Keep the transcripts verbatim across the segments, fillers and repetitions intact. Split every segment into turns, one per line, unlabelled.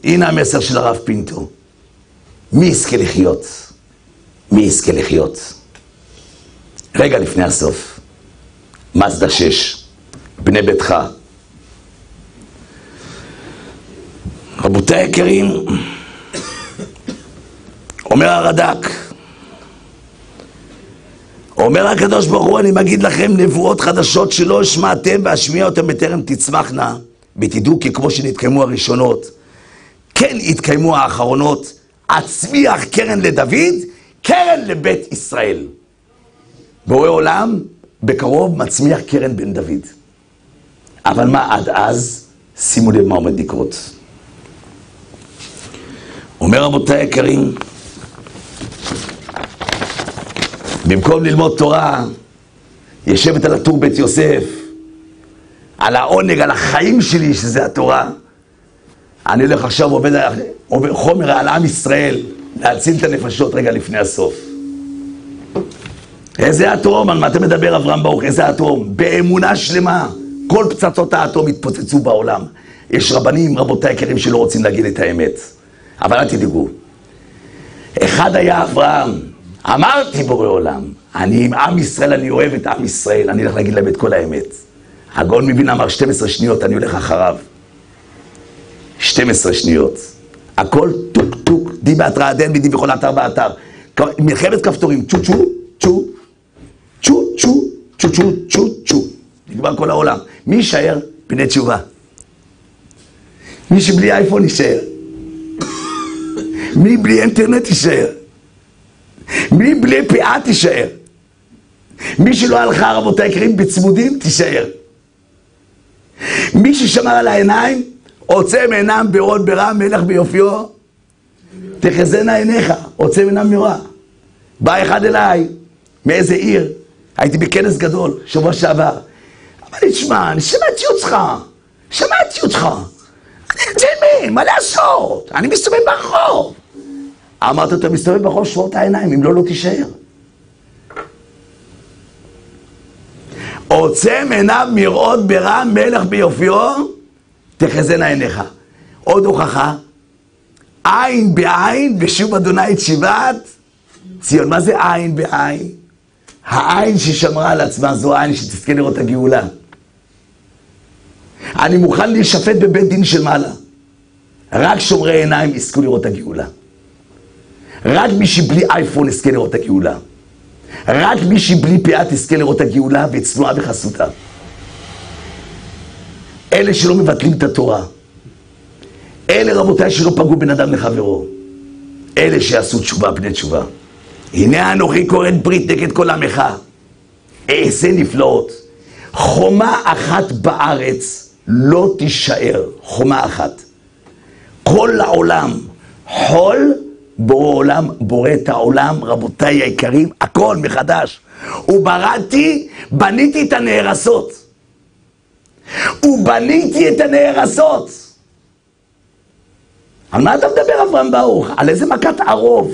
הנה המסר של הרב פינטו. מי יזכה לחיות? מי יזכה לחיות? רגע לפני הסוף. מזדה שש, בני ביתך. רבותי היקרים, אומר הרד"ק, אומר הקדוש ברוך הוא, אני מגיד לכם נבואות חדשות שלא השמעתם ואשמיע אותם בטרם תצמחנה, ותדעו כי כמו שנתקיימו הראשונות, כן התקיימו האחרונות, אצמיח קרן לדוד, קרן לבית ישראל. בורא עולם, בקרוב מצמיח קרן בן דוד. אבל מה עד אז? שימו לב מה עומד לקרות. אומר רבותי היקרים, במקום ללמוד תורה, ישבת על הטור בית יוסף, על העונג, על החיים שלי, שזה התורה. אני הולך עכשיו עובד, עובד חומר על עם ישראל, להציל את הנפשות רגע לפני הסוף. איזה אטום, על מה אתה מדבר אברהם ברוך, איזה אטום? באמונה שלמה, כל פצצות האטום התפוצצו בעולם. יש רבנים, רבותי היקרים, שלא רוצים להגיד את האמת. אבל אל תדאגו. אחד היה אברהם, אמרתי בורא עולם, אני עם עם ישראל, אני אוהב את עם ישראל, אני הולך להגיד להם את כל האמת. הגאון מבין אמר שתים עשרה שניות, אני הולך אחריו. שתים עשרה שניות. הכל טוק טוק, די בהתראה דן ודי בכל אתר באתר. מלחמת כפתורים, צ'ו צ'ו, צ'ו, צ'ו צ'ו, צ'ו צ'ו, צ'ו צ'ו. נגמר כל העולם. מי יישאר? בני תשובה. מי שבלי אייפון יישאר. מי בלי אינטרנט יישאר. מי בלי פאה תישאר. מי שלא הלכה רבותי היקרים בצמודים תישאר. מי ששמר על העיניים עוצם עינם ברוד ברם מלך ביופיו תחזינה עיניך, עוצם עינם מירה. בא אחד אליי מאיזה עיר, הייתי בכנס גדול שבוע שעבר, אמר לי תשמע, אני שמעתי אותך, שמעתי אותך, אני תלמי, מה לעשות, אני מסתובב ברחוב. אמרת, אתה מסתובב ברחוב, שבור את העיניים, אם לא, לא תישאר. עוצם עיניו מראות ברם מלך ביופיו תחזינה עיניך. עוד הוכחה, עין בעין בשוב אדוני את שיבת ציון. מה זה עין בעין? העין ששמרה על עצמה זו העין שתזכה לראות את הגאולה. אני מוכן להישפט בבית דין של מעלה. רק שומרי עיניים יזכו לראות את הגאולה. רק מי שבלי אייפון יזכה לראות את הגאולה. רק מי שבלי פאה תזכה לראות את הגאולה וצנועה בחסותה. אלה שלא מבטלים את התורה. אלה רבותיי שלא פגעו בן אדם לחברו. אלה שעשו תשובה בני תשובה. הנה אנוכי כורת ברית נגד כל עמך. אעשה נפלאות. חומה אחת בארץ לא תישאר. חומה אחת. כל העולם חול, בורא עולם בורא את העולם, רבותיי היקרים, הכל מחדש. ובראתי, בניתי את הנהרסות. ובניתי את הנהרסות. על מה אתה מדבר אברהם ברוך? על איזה מכת ערוב?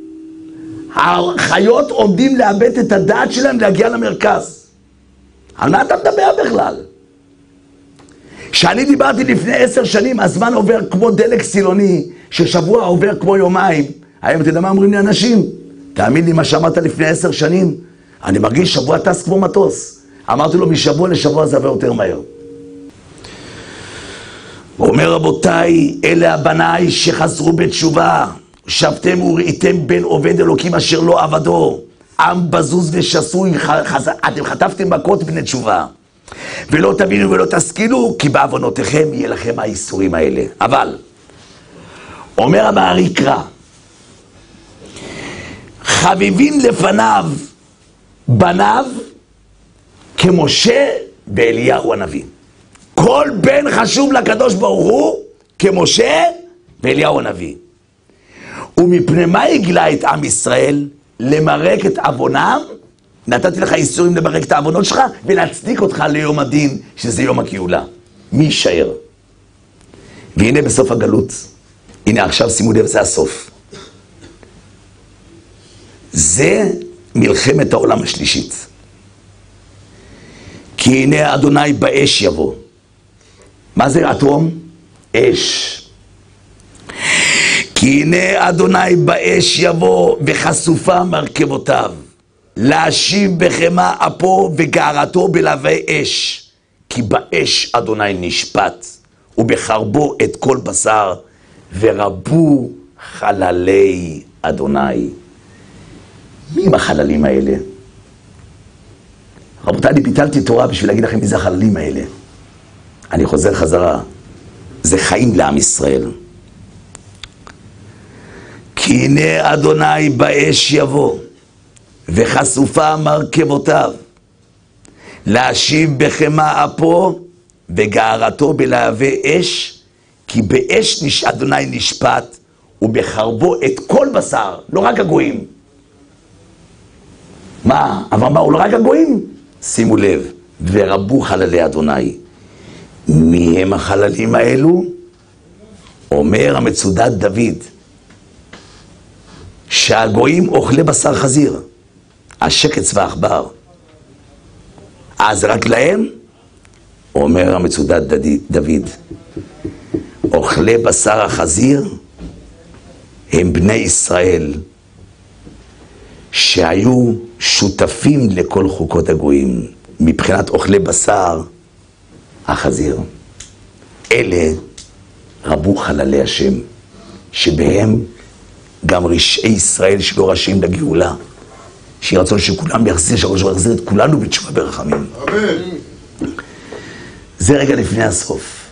החיות עומדים לאבד את הדעת שלהם להגיע למרכז. על מה אתה מדבר בכלל? כשאני דיברתי לפני עשר שנים, הזמן עובר כמו דלק סילוני, ששבוע עובר כמו יומיים. היום אתה יודע מה אומרים לי אנשים? תאמין לי מה שאמרת לפני עשר שנים, אני מרגיש שבוע טס כמו מטוס. אמרתי לו, משבוע לשבוע זה עבר יותר מהר. הוא אומר, רבותיי, אלה הבניי שחזרו בתשובה, שבתם וראיתם בן עובד אלוקים אשר לא עבדו, עם בזוז ושסוי, אתם חטפתם מכות בני תשובה, ולא תבינו ולא תשכילו, כי בעוונותיכם יהיה לכם האיסורים האלה. אבל, אומר המארי קרא, חביבים לפניו בניו כמשה ואליהו הנביא. כל בן חשוב לקדוש ברוך הוא כמשה ואליהו הנביא. ומפני מה הגלה את עם ישראל? למרק את עוונם. נתתי לך איסורים למרק את העוונות שלך ולהצדיק אותך ליום הדין, שזה יום הגאולה. מי יישאר? והנה בסוף הגלות, הנה עכשיו שימו לב, זה הסוף. זה מלחמת העולם השלישית. כי הנה אדוני באש יבוא. מה זה אטום? אש. כי הנה אדוני באש יבוא וחשופה מרכבותיו, להשיב בחמה אפו וגערתו בלהבי אש. כי באש אדוני נשפט, ובחרבו את כל בשר, ורבו חללי אדוני. מי הם החללים האלה? רבותיי, אני ביטלתי תורה בשביל להגיד לכם מי זה החללים האלה. אני חוזר חזרה. זה חיים לעם ישראל. כי הנה אדוני באש יבוא, וחשופה מרכבותיו, להשיב בחמה אפו, וגערתו בלהבי אש. כי באש נש... אדוני נשפט, ובחרבו את כל בשר, לא רק הגויים. מה? אבל מה, הוא לא רק הגויים? שימו לב, ורבו חללי אדוני. מי הם החללים האלו? אומר המצודת דוד, שהגויים אוכלי בשר חזיר, השקץ והעכבר. אז רק להם? אומר המצודת דוד, אוכלי בשר החזיר הם בני ישראל שהיו שותפים לכל חוקות הגויים מבחינת אוכלי בשר החזיר. אלה רבו חללי השם, שבהם גם רשעי ישראל שלא רשעים לגאולה, שיהיה רצון שכולם יחזיר, שהקדוש ברוך הוא יחזיר את כולנו בתשובה ברחמים. אמן. זה רגע לפני הסוף.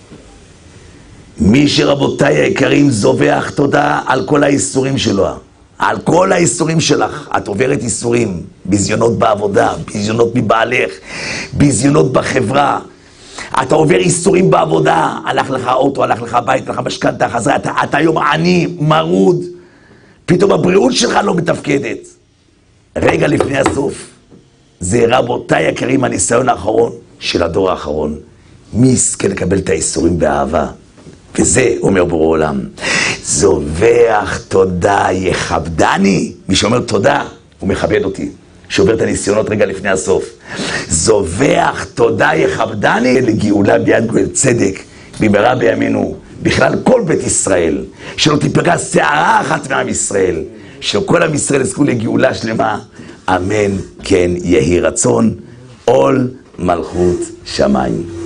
מי שרבותיי היקרים זובח תודה על כל האיסורים שלו, על כל האיסורים שלך. את עוברת איסורים, ביזיונות בעבודה, ביזיונות מבעלך, ביזיונות בחברה. אתה עובר איסורים בעבודה, הלך לך אוטו, הלך לך בית, הלך משכנתה, חזרה, אתה, אתה היום עני, מרוד, פתאום הבריאות שלך לא מתפקדת. רגע לפני הסוף, זה רבותיי יקרים הניסיון האחרון של הדור האחרון. מי יזכה לקבל את האיסורים באהבה? וזה אומר בורא עולם, זובח תודה יכבדני. מי שאומר תודה, הוא מכבד אותי. שעובר את הניסיונות רגע לפני הסוף. זובח תודה יכבדני לגאולה ביד גואל צדק, במהרה בימינו, בכלל כל בית ישראל, שלא תיפגע שערה אחת מעם ישראל, שכל עם ישראל יזכו לגאולה שלמה, אמן כן יהי רצון, עול מלכות שמיים.